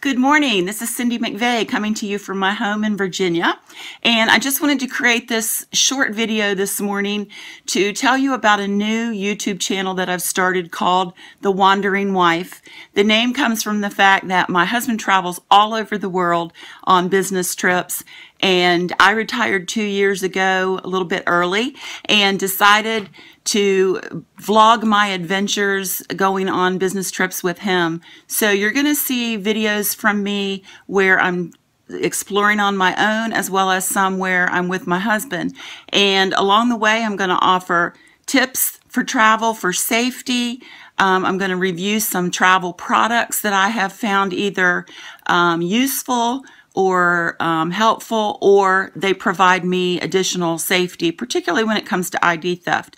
Good morning. This is Cindy McVeigh coming to you from my home in Virginia. And I just wanted to create this short video this morning to tell you about a new YouTube channel that I've started called The Wandering Wife. The name comes from the fact that my husband travels all over the world on business trips, and I retired 2 years ago, a little bit early, and decided to vlog my adventures going on business trips with him. So you're going to see videos from me where I'm exploring on my own, as well as some where I'm with my husband. And along the way, I'm going to offer tips for travel, for safety. I'm going to review some travel products that I have found either useful or helpful, or they provide me additional safety, particularly when it comes to ID theft.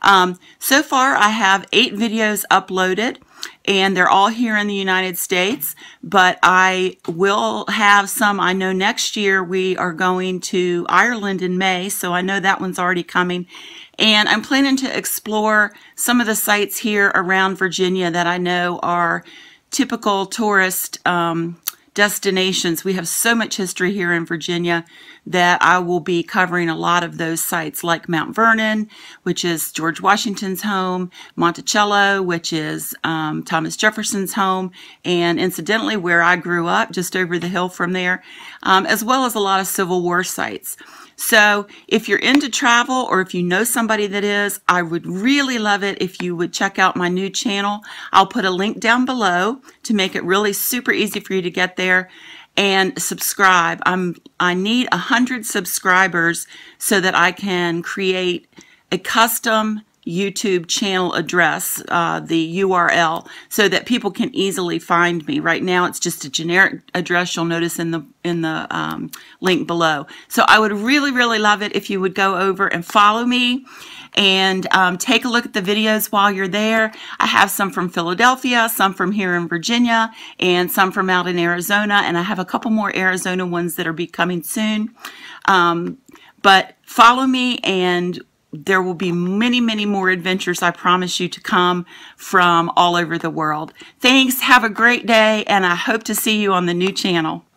So far, I have 8 videos uploaded, and they're all here in the United States, but I will have some. I know next year we are going to Ireland in May, so I know that one's already coming. And I'm planning to explore some of the sites here around Virginia that I know are typical tourist destinations. We have so much history here in Virginia that I will be covering a lot of those sites, like Mount Vernon, which is George Washington's home, Monticello, which is Thomas Jefferson's home, and incidentally where I grew up, just over the hill from there, as well as a lot of Civil War sites. So if you're into travel, or if you know somebody that is, I would really love it if you would check out my new channel. I'll put a link down below to make it really super easy for you to get there, and subscribe. I need 100 subscribers so that I can create a custom YouTube channel address, the URL, so that people can easily find me. Right now it's just a generic address you'll notice in the link below. So I would really love it if you would go over and follow me and take a look at the videos while you're there. I have some from Philadelphia, some from here in Virginia, and some from out in Arizona, and I have a couple more Arizona ones that are becoming soon. But follow me, and there will be many more adventures, I promise you, to come from all over the world. Thanks. Have a great day, and I hope to see you on the new channel.